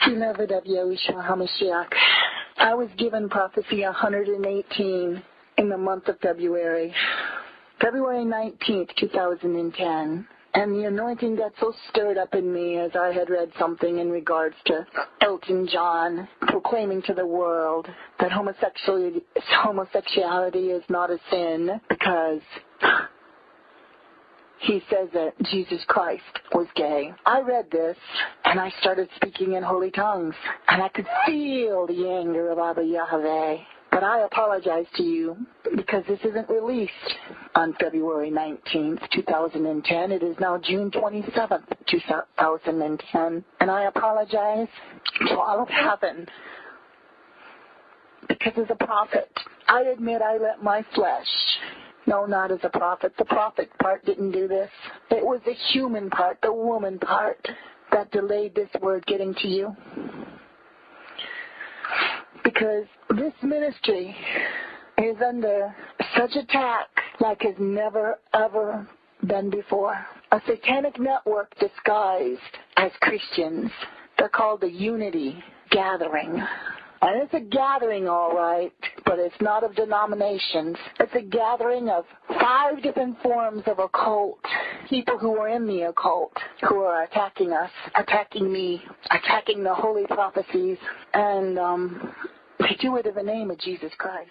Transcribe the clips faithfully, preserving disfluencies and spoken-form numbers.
Beloved of Yahushua HaMashiach, I was given prophecy one hundred eighteen in the month of February, February nineteenth, two thousand ten. And the anointing got so stirred up in me as I had read something in regards to Elton John proclaiming to the world that homosexuality, homosexuality is not a sin because he says that Jesus Christ was gay. I read this, and I started speaking in holy tongues, and I could feel the anger of Abba Yahweh. But I apologize to you because this isn't released on February nineteenth, two thousand ten. It is now June twenty-seventh, two thousand ten. And I apologize to all of heaven because as a prophet, I admit I let my flesh, no, not as a prophet. The prophet part didn't do this. It was the human part, the woman part, that delayed this word getting to you. Because this ministry is under such attack like has never, ever been before. A satanic network disguised as Christians. They're called the Unity Gathering. And it's a gathering, all right, but it's not of denominations. It's a gathering of five different forms of occult, people who are in the occult, who are attacking us, attacking me, attacking the holy prophecies, and um, they do it in the name of Jesus Christ.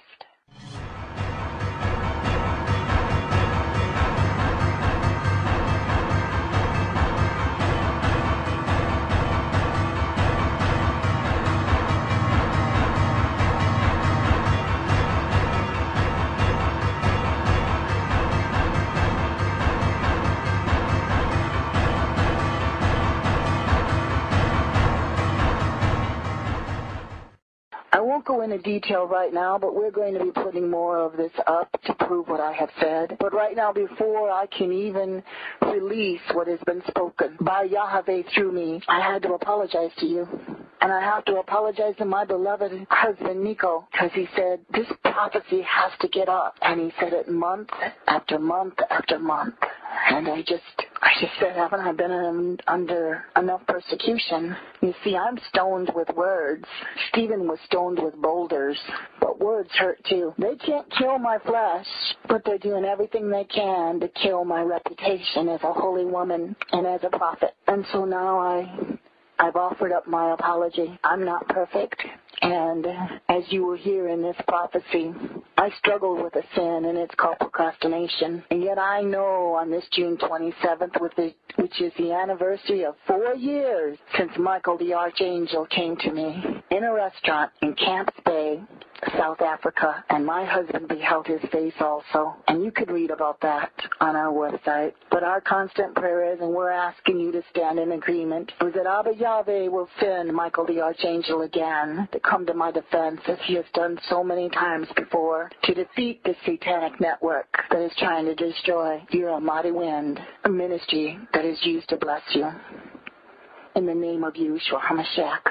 I won't go into detail right now, but we're going to be putting more of this up to prove what I have said. But right now, before I can even release what has been spoken by Yahweh through me, I had to apologize to you. And I have to apologize to my beloved husband, Nico, because he said, this prophecy has to get up. And he said it month after month after month. And I just, I just said, haven't I been under enough persecution? You see, I'm stoned with words. Stephen was stoned with boulders. But words hurt too. They can't kill my flesh, but they're doing everything they can to kill my reputation as a holy woman and as a prophet. And so now I... I've offered up my apology. I'm not perfect. And as you will hear in this prophecy, I struggle with a sin, and it's called procrastination. And yet I know on this June twenty-seventh, with the, which is the anniversary of four years since Michael the Archangel came to me in a restaurant in Camps Bay, South Africa, and my husband beheld his face also. And you could read about that on our website. But our constant prayer is, and we're asking you to stand in agreement, is that Abba Yahweh will send Michael the Archangel again to come to my defense, as he has done so many times before, to defeat this satanic network that is trying to destroy your Almighty Wind, a ministry that is used to bless you. In the name of Yahushua HaMashiach.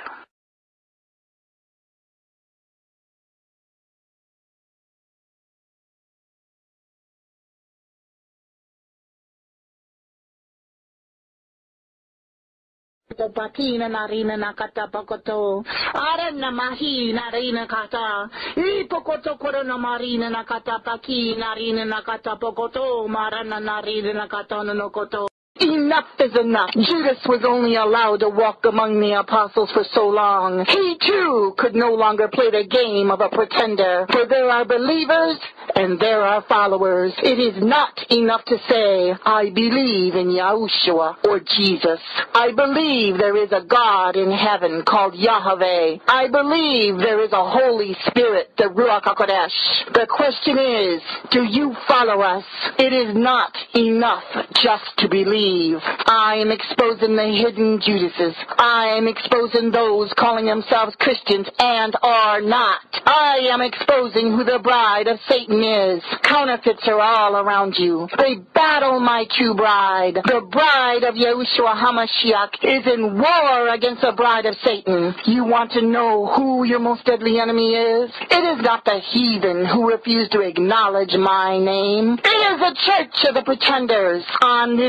Patina narina nakata pakoto arena mahi narina kata I pokoto korona marina nakata paki narina nakata pokoto marana narina nakata no koto. Enough is enough. Judas was only allowed to walk among the apostles for so long. He too could no longer play the game of a pretender. For there are believers and there are followers. It is not enough to say, I believe in Yahushua or Jesus. I believe there is a God in heaven called Yahweh. I believe there is a Holy Spirit, the Ruach HaKodesh. The question is, do you follow us? It is not enough just to believe. I am exposing the hidden Judases. I am exposing those calling themselves Christians and are not. I am exposing who the bride of Satan is. Counterfeits are all around you. They battle my true bride. The bride of Yahushua HaMashiach is in war against the bride of Satan. You want to know who your most deadly enemy is? It is not the heathen who refuse to acknowledge my name. It is the church of the pretenders. On this day,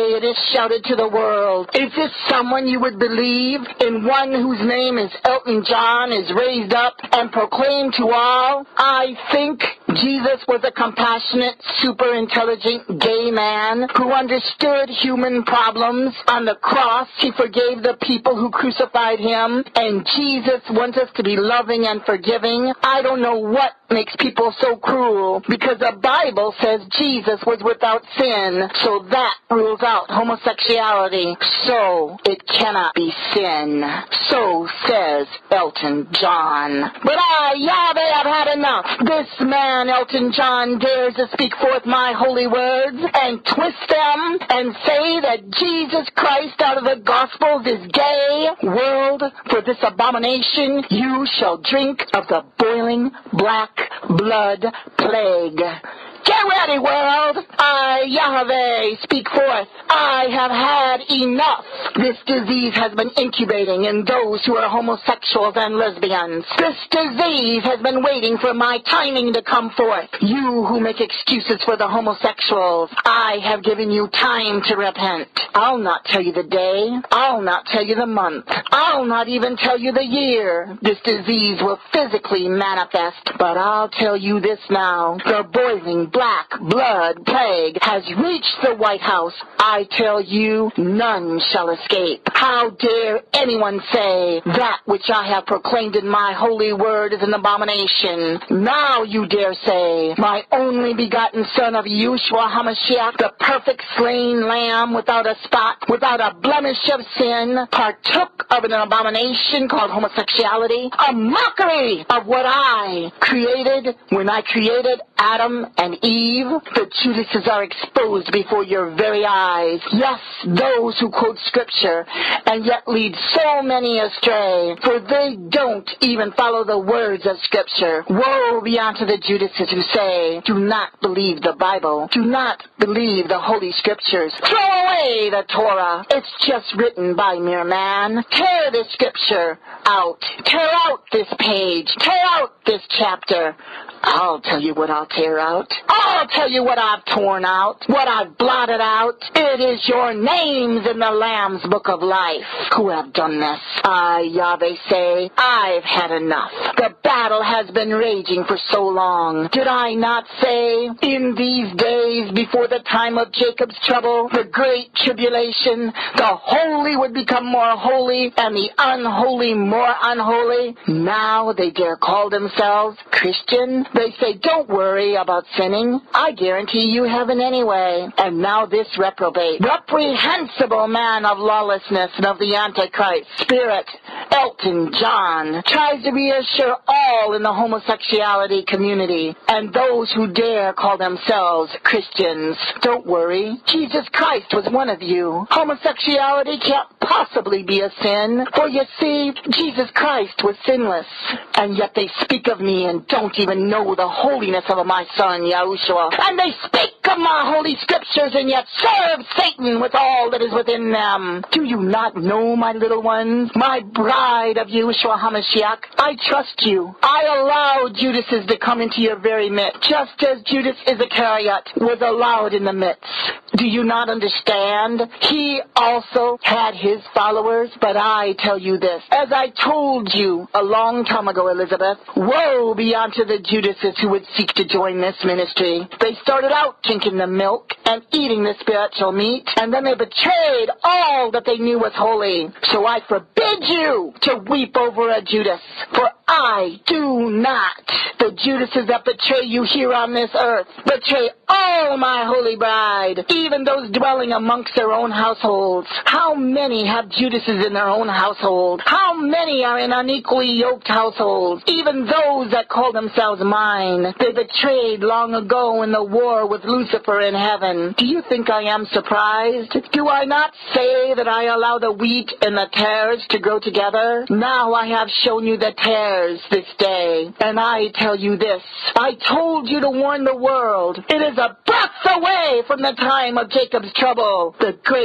day it is shouted to the world, is this someone you would believe? In one whose name is Elton John is raised up and proclaimed to all? I think Jesus was a compassionate, super intelligent gay man who understood human problems. On the cross, he forgave the people who crucified him, and Jesus wants us to be loving and forgiving. I don't know what makes people so cruel, because the Bible says Jesus was without sin, so that rules out homosexuality. So it cannot be sin. So says Elton John. But I, Yahweh, have had enough. This man, Elton John, dares to speak forth my holy words and twist them and say that Jesus Christ out of the Gospels is gay. World, for this abomination you shall drink of the boiling black blood plague. Get ready, world! I, Yahweh, speak forth. I have had enough. This disease has been incubating in those who are homosexuals and lesbians. This disease has been waiting for my timing to come forth. You who make excuses for the homosexuals, I have given you time to repent. I'll not tell you the day. I'll not tell you the month. I'll not even tell you the year this disease will physically manifest. But I'll tell you this now. The boiling black blood plague has reached the White House. I tell you, none shall escape. How dare anyone say that which I have proclaimed in my holy word is an abomination? Now you dare say, my only begotten son of Yeshua HaMashiach, the perfect slain lamb without a spot, without a blemish of sin, partook of an abomination called homosexuality, a mockery of what I created when I created Adam and Eve. The Judases are exposed before your very eyes. Yes, those who quote Scripture and yet lead so many astray, for they don't even follow the words of Scripture. Woe be unto the Judases who say, do not believe the Bible. Do not believe the Holy Scriptures. Throw away the Torah. It's just written by mere man. Tear this Scripture out. Tear out this page. Tear out this chapter. I'll tell you what I'll tear out. I'll tell you what I've torn out, what I've blotted out. It is your names in the Lamb's Book of Life who have done this. I, Yahweh, say, I've had enough. The battle has been raging for so long. Did I not say, in these days before the time of Jacob's trouble, the great tribulation, the holy would become more holy and the unholy more unholy? Now they dare call themselves Christian. They say, don't worry about sinning. I guarantee you haven't anyway. And now this reprobate, reprehensible man of lawlessness and of the Antichrist spirit, Elton John, tries to reassure all in the homosexuality community and those who dare call themselves Christians. Don't worry. Jesus Christ was one of you. Homosexuality can't possibly be a sin. For you see, Jesus Christ was sinless. And yet they speak of me and don't even know the holiness of my son, Yahushua. And they speak of my holy scriptures and yet serve Satan with all that is within them. Do you not know, my little ones, my bride of Yeshua HaMashiach? I trust you. I allowed Judases to come into your very midst, just as Judas Iscariot was allowed in the midst. Do you not understand? He also had his followers, but I tell you this. As I told you a long time ago, Elizabeth, woe be unto the Judases who would seek to join this ministry. They started out drinking the milk and eating the spiritual meat, and then they betrayed all that they knew was holy. So I forbid you to weep over a Judas, for I do not. The Judases that betray you here on this earth betray all my holy bride, even those dwelling amongst their own households. How many have Judases in their own household? How many are in unequally yoked households? Even those that call themselves mine, they betrayed long ago in the war with Lucifer in heaven. Do you think I am surprised? Do I not say that I allow the wheat and the tares to grow together? Now I have shown you the tares this day, and I tell you this. I told you to warn the world. It is a breath away from the time of Jacob's trouble, the great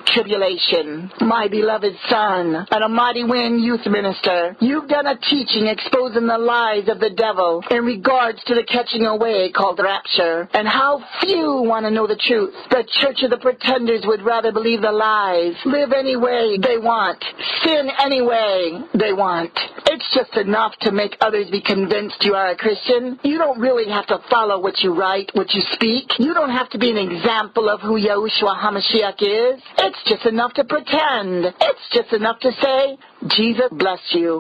tribulation. My beloved son and a mighty wind youth minister, you've done a teaching exposing the lies of the devil in regards to the catching away called rapture, and how few want to know the truth. The church of the pretenders would rather believe the lies, live any way they want, sin any way they want. It's just enough to make others be convinced you are a Christian. You don't really have to follow what you write, what you speak. You don't have to be an example of who Yahushua HaMashiach is. It's just enough to pretend. It's just enough to say, Jesus bless you.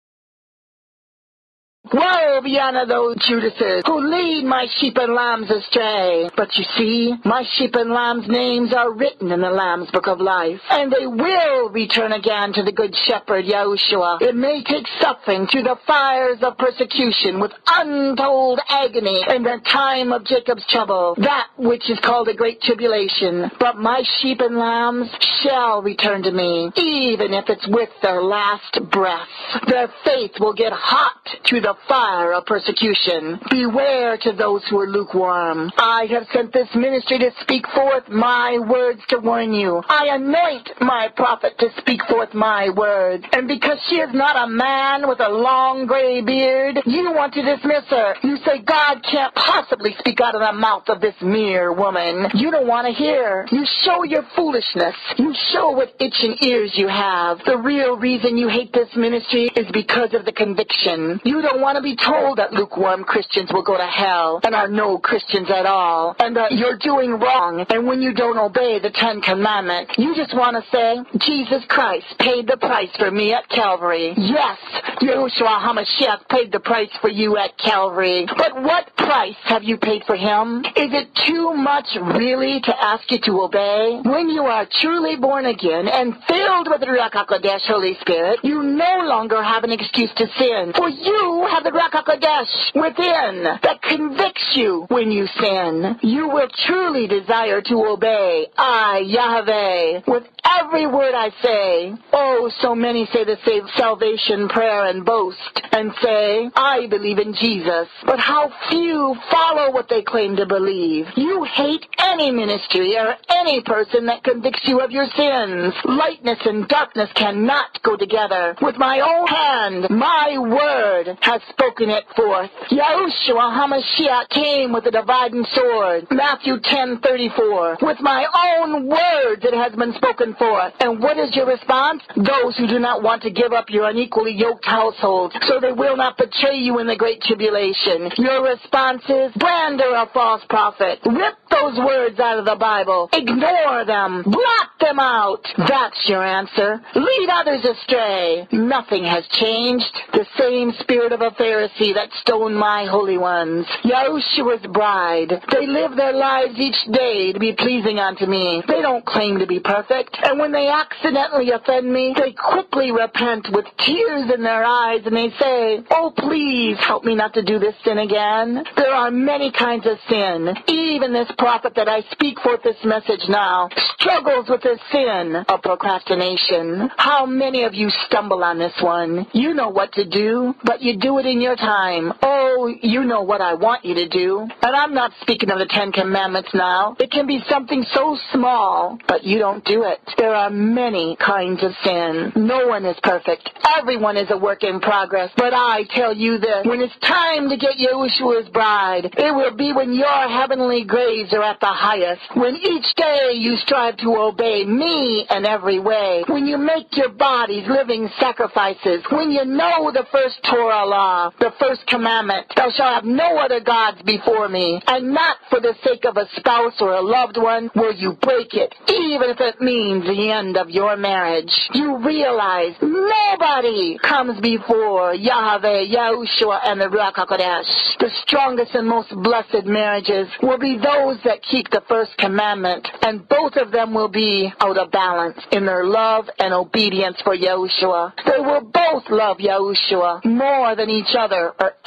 Woe be unto those Judases who lead my sheep and lambs astray. But you see, my sheep and lambs' names are written in the Lamb's Book of Life, and they will return again to the Good Shepherd, Yahushua. It may take suffering through the fires of persecution with untold agony in the time of Jacob's trouble, that which is called a great tribulation. But my sheep and lambs shall return to me, even if it's with their last breath. Their faith will get hot through the fire of persecution. Beware to those who are lukewarm. I have sent this ministry to speak forth my words to warn you. I anoint my prophet to speak forth my words. And because she is not a man with a long gray beard, you want to dismiss her. You say God can't possibly speak out of the mouth of this mere woman. You don't want to hear. You show your foolishness. You show what itching ears you have. The real reason you hate this ministry is because of the conviction. You don't want to be told that lukewarm Christians will go to hell and are no Christians at all, and that you're doing wrong, and when you don't obey the Ten Commandments, you just want to say, Jesus Christ paid the price for me at Calvary. Yes, Yahushua HaMashiach paid the price for you at Calvary. But what price have you paid for him? Is it too much really to ask you to obey? When you are truly born again and filled with the Ruach HaKodesh, Holy Spirit, you no longer have an excuse to sin, for you have the Ruach HaKodesh within that convicts you when you sin. You will truly desire to obey I, Yahweh, with every word I say. Oh, so many say the salvation prayer and boast and say, I believe in Jesus. But how few follow what they claim to believe. You hate any ministry or any person that convicts you of your sins. Lightness and darkness cannot go together. With my own hand, my word has spoken it forth. Yahushua HaMashiach came with a dividing sword. Matthew ten thirty-four. With my own words it has been spoken forth. And what is your response? Those who do not want to give up your unequally yoked household, so they will not betray you in the great tribulation. Your response is, slander a false prophet. Rip those words out of the Bible. Ignore them. Blot them out. That's your answer. Lead others astray. Nothing has changed. The same spirit of a Pharisee that stoned my holy ones. Yahushua's bride. They live their lives each day to be pleasing unto me. They don't claim to be perfect. And when they accidentally offend me, they quickly repent with tears in their eyes and they say, oh, please help me not to do this sin again. There are many kinds of sin. Even this prophet that I speak forth this message now struggles with the sin of procrastination. How many of you stumble on this one? You know what to do, but you do it in your time. Oh, you know what I want you to do. And I'm not speaking of the Ten Commandments now. It can be something so small, but you don't do it. There are many kinds of sin. No one is perfect. Everyone is a work in progress. But I tell you this, when it's time to get Yahushua's bride, it will be when your heavenly grades are at the highest, when each day you strive to obey me in every way, when you make your bodies living sacrifices, when you know the first Torah law, the first commandment, thou shalt have no other gods before me, and not for the sake of a spouse or a loved one will you break it, even if it means the end of your marriage. You realize nobody comes before Yahweh, Yahushua, and the Ruach HaKodesh. The strongest and most blessed marriages will be those that keep the first commandment, and both of them will be out of balance in their love and obedience for Yahushua. They will both love Yahushua more than each other or anyone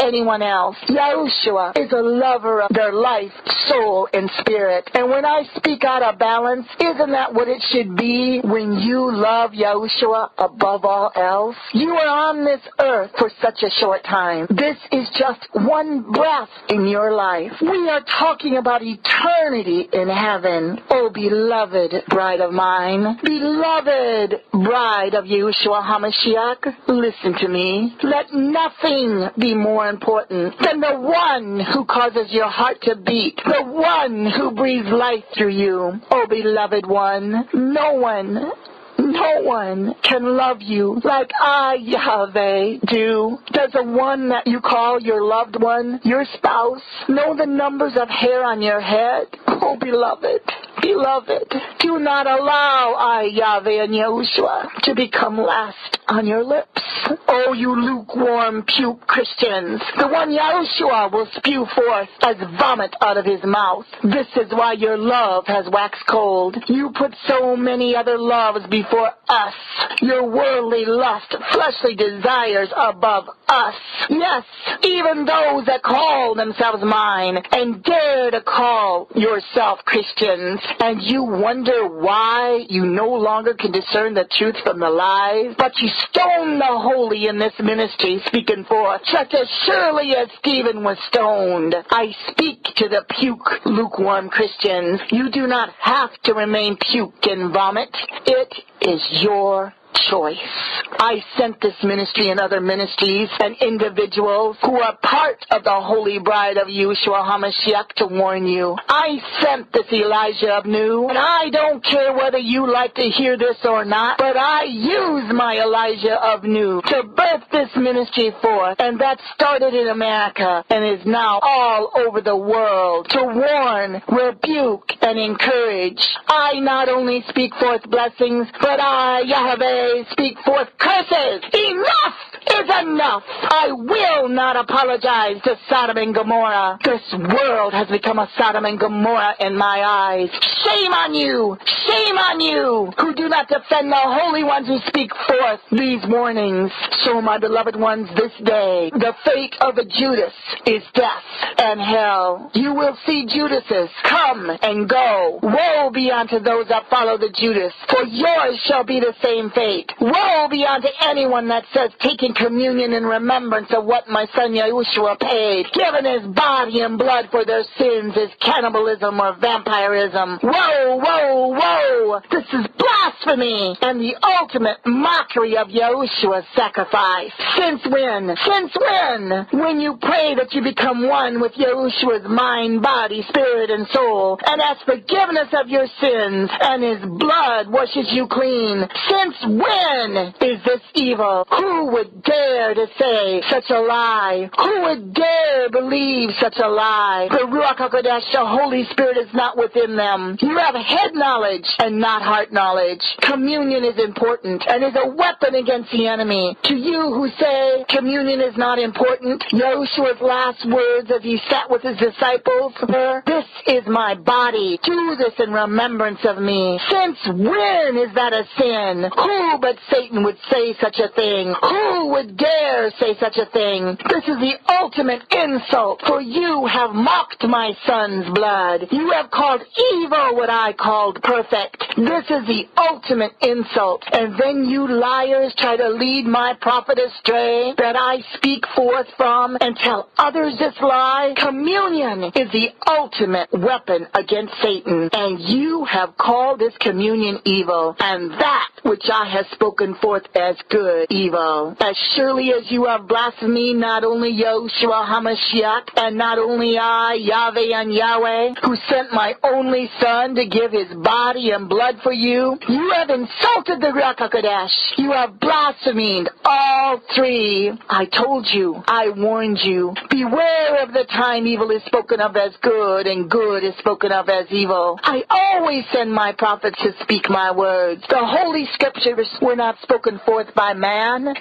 else. Yahushua is a lover of their life, soul, and spirit. And when I speak out of balance, isn't that what it should be when you love Yahushua above all else? You are on this earth for such a short time. This is just one breath in your life. We are talking about eternity in heaven. Oh, beloved bride of mine, beloved bride of Yeshua HaMashiach, listen to me. Let nothing be more important than the one who causes your heart to beat, the one who breathes life through you. Oh, beloved one, no one No one can love you like I, Yahweh, do. Does the one that you call your loved one, your spouse, know the numbers of hair on your head? Oh, beloved, beloved, do not allow I, Yahweh and Yahushua, to become last on your lips. Oh, you lukewarm puke Christians, the one Yahushua will spew forth as vomit out of his mouth. This is why your love has waxed cold. You put so many other loves before us, your worldly lust, fleshly desires above us. Yes, even those that call themselves mine and dare to call yourself Christians, and you wonder why you no longer can discern the truth from the lies, but you stone the holy in this ministry speaking forth, just as surely as Stephen was stoned. I speak to the puke, lukewarm Christians. You do not have to remain puke and vomit. It is your choice. I sent this ministry and other ministries and individuals who are part of the Holy Bride of Yeshua HaMashiach to warn you. I sent this Elijah of Nu, and I don't care whether you like to hear this or not, but I use my Elijah of Nu to birth this ministry forth, and that started in America and is now all over the world to warn, rebuke, and encourage. I not only speak forth blessings, but I, Yahweh, speak forth curses. Enough is enough. I will not apologize to Sodom and Gomorrah. This world has become a Sodom and Gomorrah in my eyes. Shame on you. Shame on you who do not defend the holy ones who speak forth these warnings. So, my beloved ones, this day, the fate of a Judas is death and hell. You will see Judases come and go. Woe be unto those that follow the Judas, for yours shall be the same fate. Woe be unto anyone that says taking communion in remembrance of what my son Yahushua paid, given his body and blood for their sins, is cannibalism or vampirism. Woe, woe, woe! This is blasphemy and the ultimate mockery of Yahushua's sacrifice. Since when? Since when? When you pray that you become one with Yahushua's mind, body, spirit, and soul, and ask forgiveness of your sins, and his blood washes you clean. Since when is this evil? Who would dare to say such a lie? Who would dare believe such a lie? The Ruach HaKodesh, the Holy Spirit, is not within them. You have head knowledge and not heart knowledge. Communion is important and is a weapon against the enemy. To you who say communion is not important, Yahushua's last words as he sat with his disciples were, "This is my body. Do this in remembrance of me." Since when is that a sin? Who but Satan would say such a thing? Who would dare say such a thing? This is the ultimate insult, for you have mocked my son's blood. You have called evil what I called perfect. This is the ultimate insult. And then you liars try to lead my prophet astray that I speak forth from and tell others this lie. Communion is the ultimate weapon against Satan, and you have called this communion evil, and that which I have spoken forth as good, evil. As surely as you have blasphemed not only Yahusha HaMashiach, and not only I, Yahweh and Yahweh, who sent my only son to give his body and blood for you, you have insulted the Ruach HaKodesh. You have blasphemed all three. I told you, I warned you. Beware of the time evil is spoken of as good, and good is spoken of as evil. I always send my prophets to speak my words. The Holy Scriptures were not spoken forth by man. It is no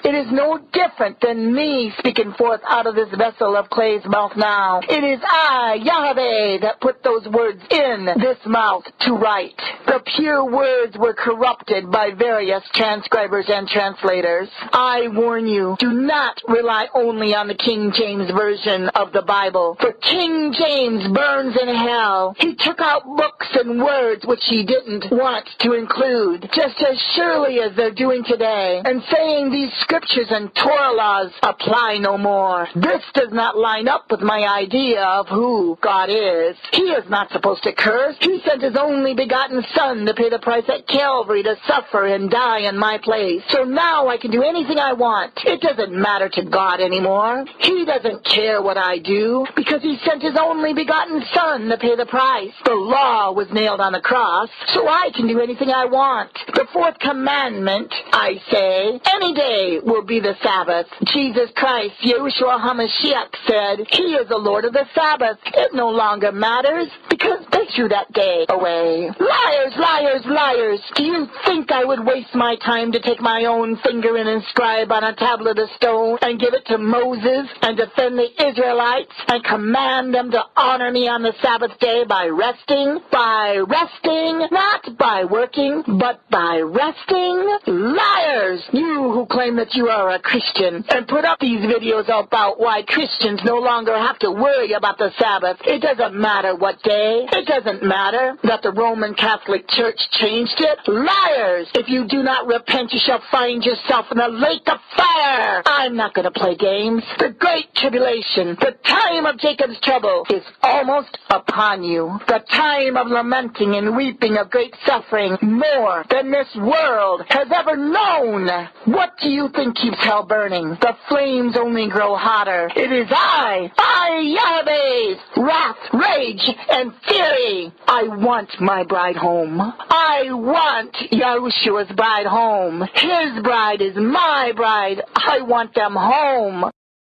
no different than me speaking forth out of this vessel of clay's mouth now. It is I, Yahweh, that put those words in this mouth to write. The pure words were corrupted by various transcribers and translators. I warn you, do not rely only on the King James Version of the Bible, for King James burns in hell. He took out books and words which he didn't want to include, just as surely as they're doing today, and saying these scriptures and Torah laws apply no more. This does not line up with my idea of who God is. He is not supposed to curse. He sent his only begotten Son to pay the price at Calvary to suffer and die in my place. So now I can do anything I want. It doesn't matter to God anymore. He doesn't care what I do because he sent his only begotten Son to pay the price. The law was nailed on the cross, so I can do anything I want. The fourth commandment, I say, any day will be the Sabbath. Jesus Christ, Yahushua HaMashiach, said, he is the Lord of the Sabbath. It no longer matters because they threw that day away. Liars, liars, liars. Do you think I would waste my time to take my own finger and inscribe on a tablet of stone and give it to Moses and defend the Israelites and command them to honor me on the Sabbath day by resting? By resting, not by working, but by resting? Liars! You who claim that you are a Christian and put up these videos about why Christians no longer have to worry about the Sabbath. It doesn't matter what day. It doesn't matter that the Roman Catholic Church changed it. Liars! If you do not repent, you shall find yourself in a lake of fire. I'm not going to play games. The great tribulation, the time of Jacob's trouble, is almost upon you. The time of lamenting and weeping, of great suffering, more than this world has ever known. What do you think keeps hell burning? The flames only grow hotter. It is I, I, Yahweh's wrath, rage, and fury. I want my bride home. I want Yahushua's bride home. His bride is my bride. I want them home.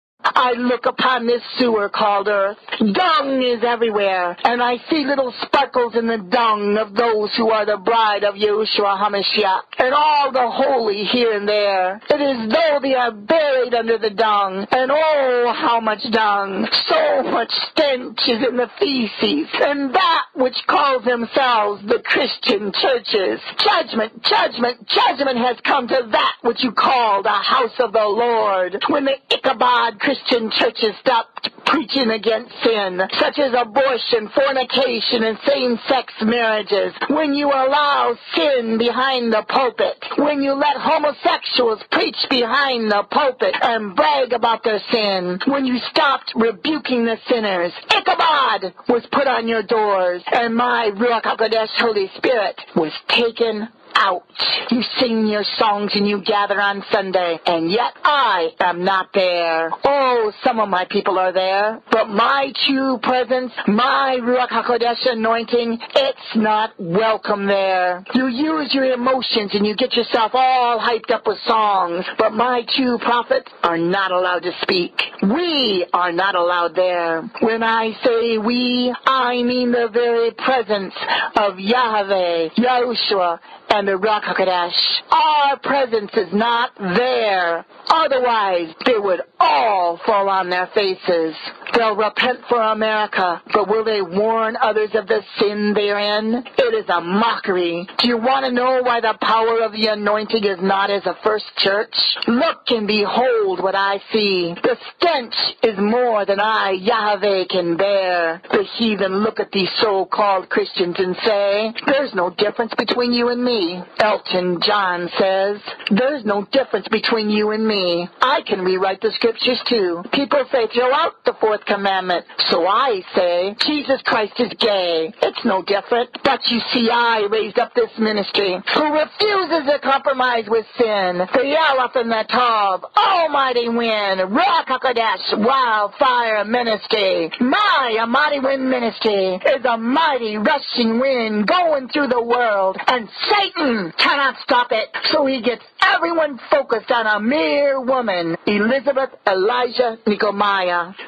I look upon this sewer called earth. Dung is everywhere, and I see little sparkles in the dung of those who are the bride of Yahushua HaMashiach, and all the holy here and there. It is though they are buried under the dung, and oh, how much dung. So much stench is in the feces, and that which calls themselves the Christian churches. Judgment, judgment, judgment has come to that which you call the house of the Lord. When the Ichabod Christian churches stopped preaching against sin, such as abortion, fornication, and same-sex marriages, when you allow sin behind the pulpit, when you let homosexuals preach behind the pulpit and brag about their sin, when you stopped rebuking the sinners, Ichabod was put on your doors, and my Ruach HaKodesh Holy Spirit was taken out. You sing your songs and you gather on Sunday, and yet I am not there. Oh, some of my people are there, but my true presence, my Ruach HaKodesh anointing, it's not welcome there. You use your emotions and you get yourself all hyped up with songs, but my true prophets are not allowed to speak. We are not allowed there. When I say we, I mean the very presence of Yahweh, Yahushua, and the Ruach HaKodesh. Our presence is not there. Otherwise, they would all fall on their faces. They'll repent for America, but will they warn others of the sin they're in? It is a mockery. Do you want to know why the power of the anointing is not as a first church? Look and behold what I see. The stench is more than I, Yahweh, can bear. The heathen look at these so-called Christians and say, there's no difference between you and me. Elton John says, there's no difference between you and me. I can rewrite the scriptures too. People say, throw out the fourth commandment. So I say, Jesus Christ is gay. It's no different. But you see, I raised up this ministry who refuses to compromise with sin. The Aleph and the Tav, Almighty Wind, Ruach HaKodesh, Wildfire Ministry. My Almighty Wind Ministry is a mighty rushing wind going through the world, and Satan cannot stop it. So he gets everyone focused on a mere woman, Elizabeth Elijah Nehemiah. Those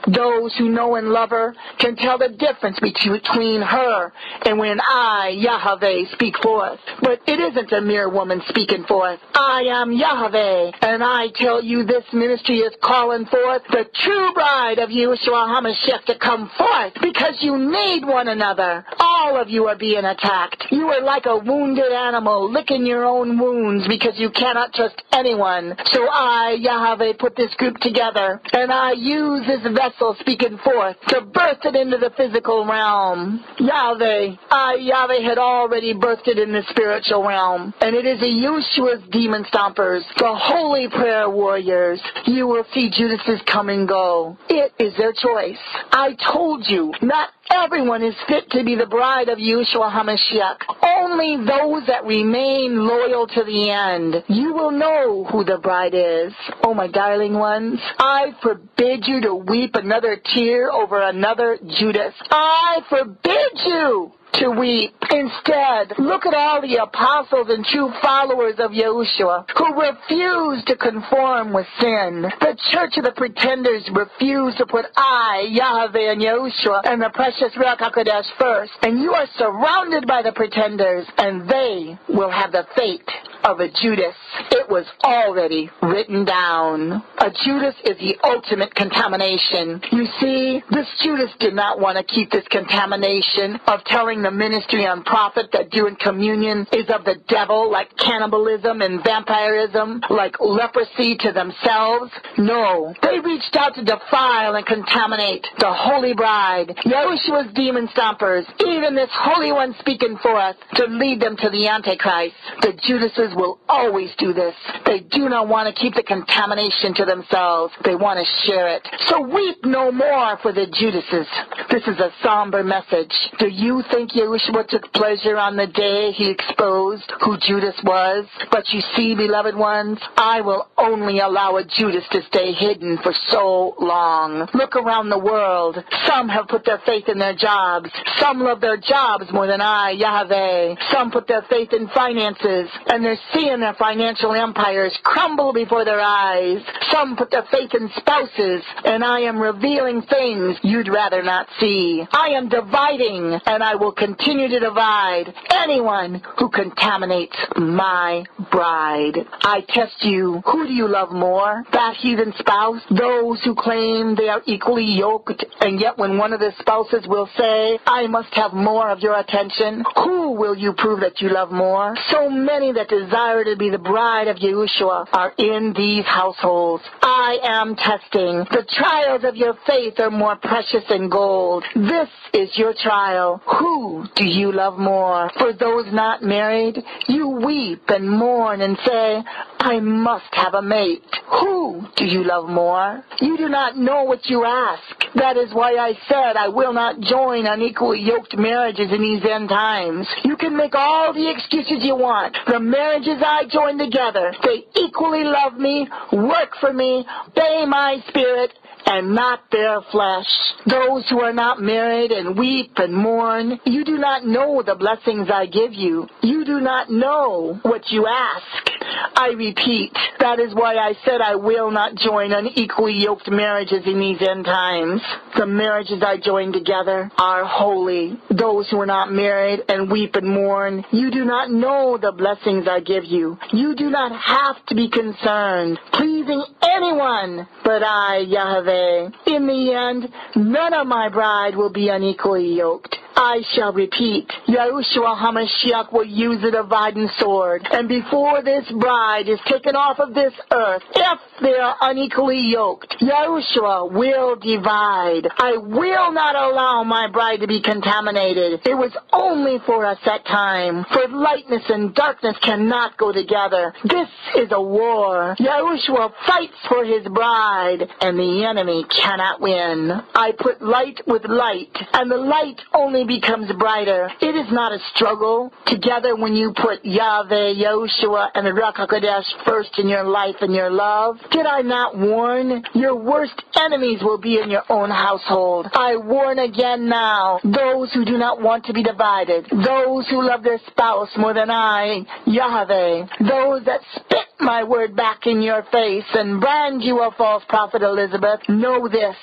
those who know and love her can tell the difference between her and when I, Yahweh, speak forth. But it isn't a mere woman speaking forth. I am Yahweh, and I tell you this ministry is calling forth the true bride of Yeshua HaMashiach to come forth because you need one another. All of you are being attacked. You are like a wounded animal licking your own wounds because you cannot trust anyone. So I, Yahweh, put this group together, and I use this vessel speaking forth to birth it into the physical realm. Yahweh, I, Yahweh, had already birthed it in the spiritual realm, and it is a Yeshua's demon stompers, the holy prayer warriors. You will see Judas's come and go. It is their choice. I told you, not everyone is fit to be the bride of Yeshua HaMashiach. Only those that remain loyal to the end. You will know who the bride is. Oh, my darling ones, I forbid you to weep another tear over another Judas. I forbid you to weep. Instead, look at all the apostles and true followers of Yahushua who refuse to conform with sin. The church of the pretenders refuse to put I, Yahweh, and Yahushua and the precious Ruach HaKodesh first. And you are surrounded by the pretenders, and they will have the fate of a Judas. It was already written down. A Judas is the ultimate contamination. You see, this Judas did not want to keep this contamination of telling the ministry on prophet that doing communion is of the devil, like cannibalism and vampirism, like leprosy to themselves. No, they reached out to defile and contaminate the holy bride, Yahushua's demon stompers, even this holy one speaking forth to lead them to the Antichrist. The Judases will always do this. They do not want to keep the contamination to themselves. They want to share it. So weep no more for the Judases. This is a somber message. Do you think Yahushua took pleasure on the day he exposed who Judas was? But you see, beloved ones, I will only allow a Judas to stay hidden for so long. Look around the world. Some have put their faith in their jobs. Some love their jobs more than I, Yahweh. Some put their faith in finances, and they're seeing their financial empires crumble before their eyes. Some put their faith in spouses, and I am revealing things you'd rather not see. I am dividing, and I will continue to divide anyone who contaminates my bride. I test you. Who do you love more? That heathen spouse? Those who claim they are equally yoked, and yet when one of the spouses will say, I must have more of your attention, who will you prove that you love more? So many that desire to be the bride of Yahushua are in these households. I am testing. The trials of your faith are more precious than gold. This is your trial. Who do you love more? For those not married, you weep and mourn and say, I must have a mate. Who do you love more? You do not know what you ask. That is why I said I will not join unequally yoked marriages in these end times. You can make all the excuses you want. The marriages I join together, they equally love me, work for me, obey my spirit, and not their flesh. Those who are not married and weep and mourn, you do not know the blessings I give you. You do not know what you ask. I repeat, that is why I said I will not join unequally yoked marriages in these end times. The marriages I join together are holy. Those who are not married and weep and mourn, you do not know the blessings I give you. You do not have to be concerned pleasing anyone but I, Yahweh. In the end, none of my bride will be unequally yoked. I shall repeat, Yahushua HaMashiach will use a dividing sword, and before this bride is taken off of this earth, if they are unequally yoked, Yahushua will divide. I will not allow my bride to be contaminated. It was only for a set time, for lightness and darkness cannot go together. This is a war. Yahushua fights for his bride, and the enemy cannot win. I put light with light, and the light only becomes brighter. It is not a struggle. Together, when you put Yahweh, Yahushua, and the Ruach HaKodesh first in your life and your love, did I not warn? Your worst enemies will be in your own household. I warn again now, those who do not want to be divided, those who love their spouse more than I, Yahweh, those that spit my word back in your face and brand you a false prophet, Elizabeth, know this.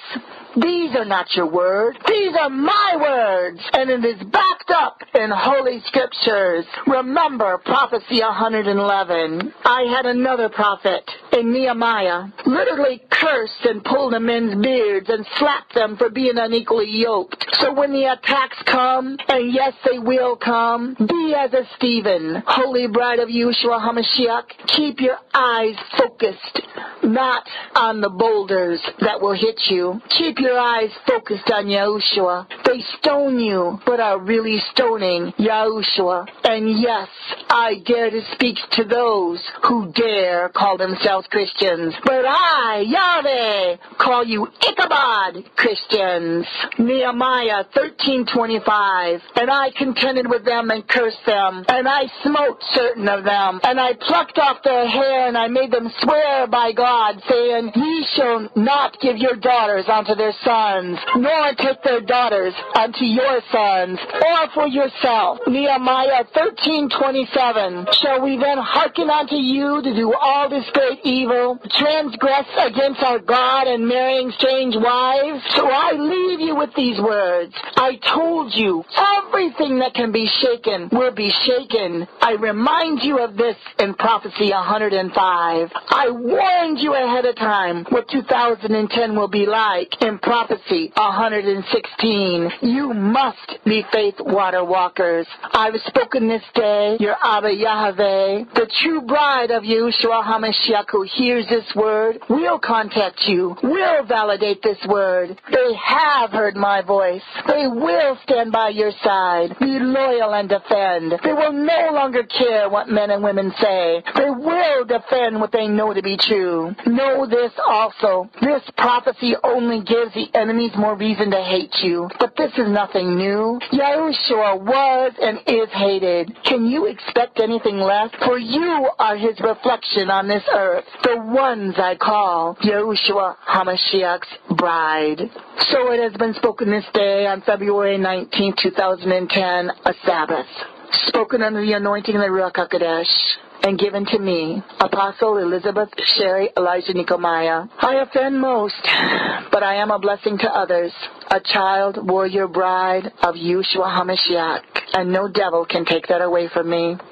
These are not your words. These are my words. And it is backed up in Holy Scriptures. Remember Prophecy one hundred eleven. I had another prophet in Nehemiah literally cursed and pulled the men's beards and slapped them for being unequally yoked. So when the attacks come, and yes, they will come, be as a Stephen, Holy Bride of Yeshua HaMashiach. Keep your eyes focused, not on the boulders that will hit you. Keep your eyes focused on Yahushua. They stone you, but are really stoning Yahushua. And yes, I dare to speak to those who dare call themselves Christians. But I, Yahweh, call you Ichabod Christians. Nehemiah thirteen twenty-five. And I contended with them and cursed them, and I smote certain of them, and I plucked off their hair, and I made them swear by God, saying, Ye shall not give your daughters unto their sons, nor take their daughters unto your sons, or for yourself. Nehemiah thirteen twenty-seven. Shall we then hearken unto you to do all this great evil, transgress against our God and marrying strange wives? So I leave you with these words. I told you, everything that can be shaken will be shaken. I remind you of this in Prophecy one hundred five. I warned you ahead of time what two thousand ten will be like in Prophecy one hundred sixteen. You must be faith water walkers. I've spoken this day, your Abba Yahweh, the true bride of Yeshua HaMashiach who hears this word, will contact you, will validate this word. They have heard my voice. They will stand by your side, be loyal and defend. They will no longer care what men and women say. They will defend what they know to be true. Know this also. This prophecy only gives the enemies more reason to hate you. But this is nothing new. Yahushua was and is hated. Can you expect anything less? For you are his reflection on this earth, the ones I call Yahushua HaMashiach's bride. So it has been spoken this day on February nineteenth, two thousand ten, a Sabbath, spoken under the anointing of the Ruach HaKodesh, and given to me, Apostle Elizabeth Sherry Elijah Nehemiah. I offend most, but I am a blessing to others, a child, warrior, bride of Yeshua HaMashiach, and no devil can take that away from me.